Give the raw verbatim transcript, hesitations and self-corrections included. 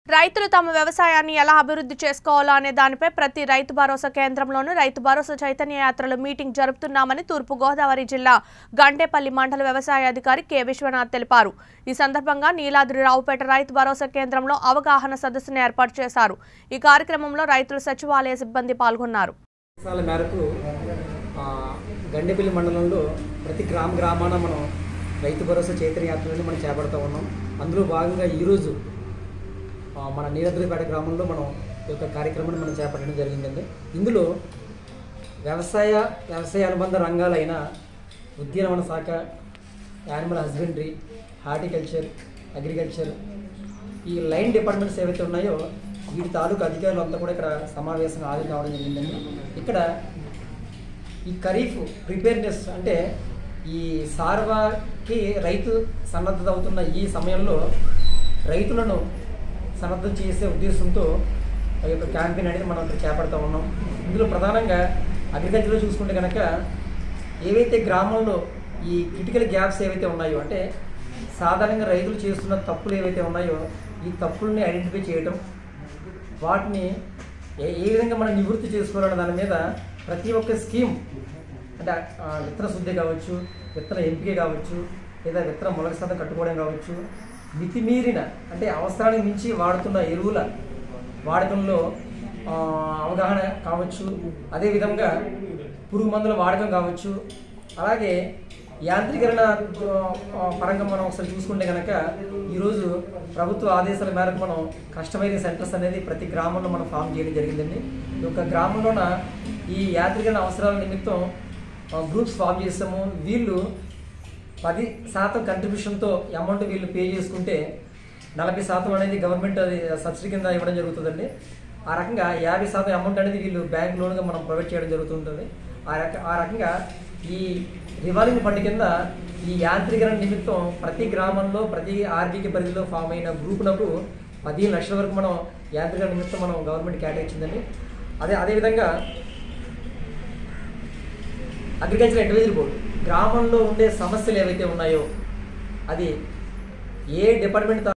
రైతులు తమ వ్యవసాయాన్ని ఎలా అభివృద్ధి చేసుకోవాలో అనే దానిపై ప్రతి రైతు భరోసా కేంద్రంలోనూ రైతు భరోసా చైతన్య యాత్రలు మీటింగ్ జరుపుతున్నామని తూర్పు గోదావరి జిల్లా గంటేపల్లి మండల వ్యవసాయ అధికారి కె విశ్వనాథ్ తెలిపారు. ఈ సందర్భంగా నీలాద్రి రావుపేట రైతు భరోసా కేంద్రంలో అవగాహన సదస్సును ఏర్పాటు చేశారు. ఈ కార్యక్రమంలో రైతులు సచివాలయ సిబ్బంది పాల్గొన్నారు. గండేపల్లి మండలంలో ప్రతి గ్రామ గ్రామాన మనం రైతు భరోసా చైతన్య యాత్రలను మనం చేపడుతూ ఉన్నాం. అందులో భాగంగా ఈరోజు మన నీలాద్రిపేట గ్రామంలో మనం ఈ యొక్క కార్యక్రమాన్ని మనం చేపట్టడం జరిగిందండి. ఇందులో వ్యవసాయ వ్యవసాయ అనుబంధ రంగాలైన ఉద్యానవన శాఖ, యానిమల్ హస్బెండరీ, హార్టికల్చర్, అగ్రికల్చర్, ఈ లైన్ డిపార్ట్మెంట్స్ ఏవైతే ఉన్నాయో వీటి తాలూకు అధికారులు అంతా కూడా ఇక్కడ సమావేశంగా హాజరు కావడం జరిగిందండి. ఇక్కడ ఈ ఖరీఫ్ ప్రిపేర్నెస్ అంటే ఈ సార్వాకి రైతు సన్నద్ధత అవుతున్న ఈ సమయంలో రైతులను సన్నద్ధం చేసే ఉద్దేశంతో ఈ యొక్క క్యాంపెయిన్ అనేది మనం ఇక్కడ చేపడుతూ ఉన్నాం. ఇందులో ప్రధానంగా అగ్రికల్చర్లో చూసుకుంటే కనుక ఏవైతే గ్రామంలో ఈ క్రిటికల్ గ్యాప్స్ ఏవైతే ఉన్నాయో అంటే సాధారణంగా రైతులు చేస్తున్న తప్పులు ఏవైతే ఉన్నాయో ఈ తప్పుల్ని ఐడెంటిఫై చేయడం, వాటిని ఏ ఏ విధంగా మనం నివృత్తి చేసుకోవాలనే దాని మీద ప్రతి ఒక్క స్కీమ్ అంటే విత్తన శుద్ధి కావచ్చు, విత్తన ఎంపిక కావచ్చు, లేదా విత్తన మొలక శాతం కట్టుకోవడం కావచ్చు, మితిమీరిన అంటే అవసరానికి మించి వాడుతున్న ఎరువుల వాడకంలో అవగాహన కావచ్చు, అదేవిధంగా పురుగు మందుల వాడకం కావచ్చు, అలాగే యాంత్రీకరణ పరంగా మనం ఒకసారి చూసుకుంటే కనుక ఈరోజు ప్రభుత్వ ఆదేశాల మేరకు మనం కస్టమైజింగ్ సెంటర్స్ అనేది ప్రతి గ్రామంలో మనం ఫామ్ చేయడం జరిగిందండి. ఈ యొక్క గ్రామంలోన ఈ యాంత్రీకరణ అవసరాల నిమిత్తం గ్రూప్స్ ఫామ్ చేస్తాము. వీళ్ళు పది శాతం కంట్రిబ్యూషన్తో అమౌంట్ వీళ్ళు పే చేసుకుంటే నలభై శాతం అనేది గవర్నమెంట్ అది సబ్సిడీ కింద ఇవ్వడం జరుగుతుందండి. ఆ రకంగా యాభై శాతం అమౌంట్ అనేది వీళ్ళు బ్యాంక్ లోన్గా మనం ప్రొవైడ్ చేయడం జరుగుతుంటుంది. ఆ రక ఆ రకంగా ఈ రివాల్వింగ్ ఫండ్ కింద ఈ యాంత్రీకరణ నిమిత్తం ప్రతి గ్రామంలో ప్రతి ఆర్బీకి పరిధిలో ఫామ్ అయిన గ్రూపులకు పదిహేను లక్షల వరకు మనం యాంత్రీకరణ నిమిత్తం మనం గవర్నమెంట్ కేటాయించిందండి. అదే అదేవిధంగా అగ్రికల్చర్ అడ్వైజరీ బోర్డు గ్రామంలో ఉండే సమస్యలు ఏవైతే ఉన్నాయో అది ఏ డిపార్ట్మెంట్